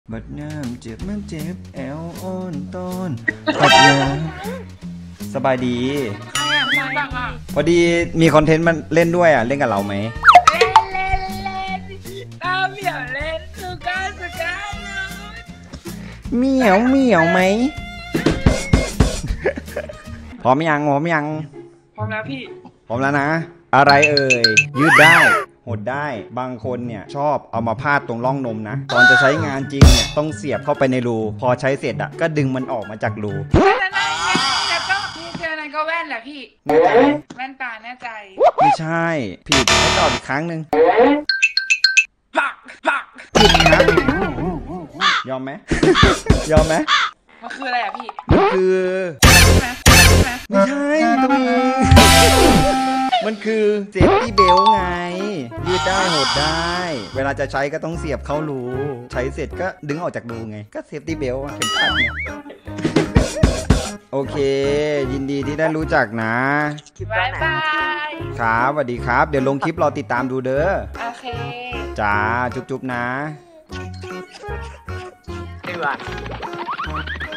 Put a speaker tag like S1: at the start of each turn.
S1: บัดน้ำเจ็บมันเจ็บแอลอ่อนตอนบัดน้ำสบายดีพอดีมีคอนเทนต์มันเล่นด้วยอ่ะเล่นกับเราไหม
S2: เล่นตามเหมียวเล่นสุการเลย
S1: เหมียวไหมพร้อมยัง
S2: พร้อมแล้วพี่
S1: พร้อมแล้วนะอะไรเอ่ยยืดได้หดได้บางคนเนี่ยชอบเอามาพาดตรงร่องนมนะตอนจะใช้งานจริงเนี่ยต้องเสียบเข้าไปในรูพอใช้เสร็จอ่ะก็ดึงมันออกมาจากรู
S2: แล้วก็พี่เจออะไรก็แว่นแหละพี่
S1: แน่ใจ
S2: แว่นตาแน่ใจ
S1: ไม่ใช่ผิดให้ตอบอีกครั้งหนึ่ง
S2: ปัก
S1: ผิดครับยอมไหม ยอมไหม
S2: มันคืออะไรอ่ะพี่
S1: มันคือไม่ใช่ตัวเองมันคือเซฟตี้เบลไงยืดได้หดได้เวลาจะใช้ก็ต้องเสียบเข้ารูใช้เสร็จก็ดึงออกจากรูไงก็เซฟตี้เบลเข็มขัดเนี่ยโอเคยินดีที่ได้รู้จักนะ
S2: บ๊ายบาย
S1: ครับสวัสดีครับเดี๋ยวลงคลิปรอติดตามดูเด้อ
S2: โอเค
S1: จ้าจุ๊บๆนะ
S3: ดีกว่า